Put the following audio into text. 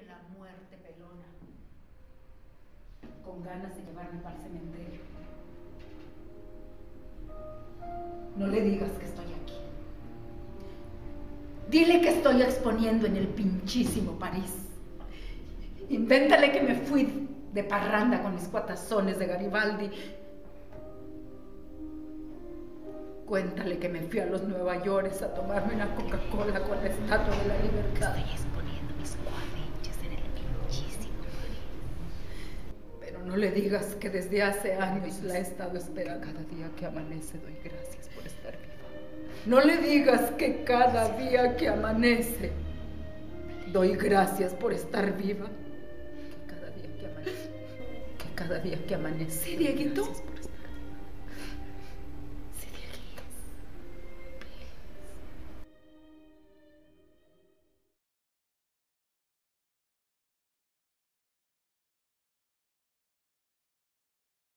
la muerte pelona, con ganas de llevarme para el cementerio. No le digas que estoy aquí. Dile que estoy exponiendo en el pinchísimo París. Invéntale que me fui de parranda con mis cuatazones de Garibaldi. Cuéntale que me fui a los Nueva York a tomarme una Coca-Cola con la Estatua de la Libertad. Estoy exponiendo mis cuadrillas en el pinchísimo París. Pero no le digas que desde hace años la he estado esperando. Cada día que amanece doy gracias por estar viva. No le digas que cada día que amanece doy gracias por estar viva. Que cada día que amanece. Sí, Dieguito.